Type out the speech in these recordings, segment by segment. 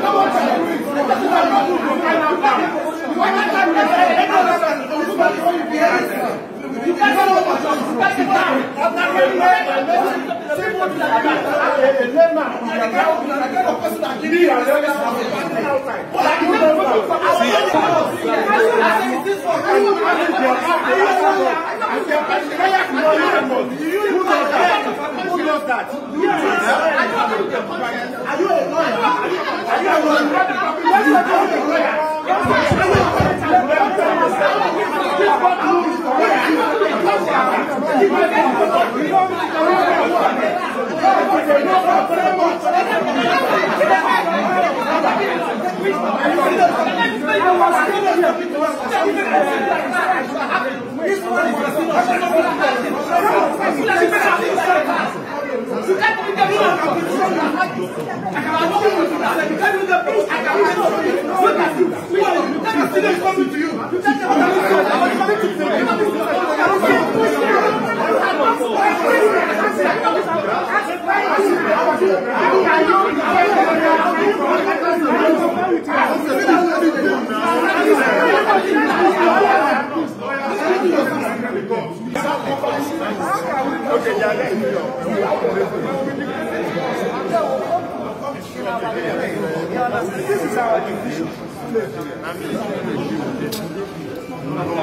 This is our division. When you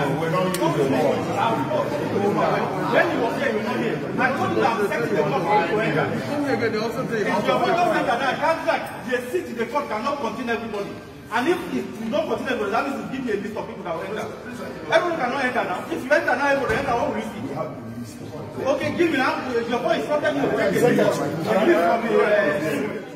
were here, you know here. I told you that I'm setting the court for you. They also say your photo said that I can't like the seat in the court cannot contain everybody. And if you don't contain everybody, that means you give me a list of people that will enter. Everyone cannot enter now. If you enter now, everybody enter, what will you see? Okay, give me now. Your boy is from there.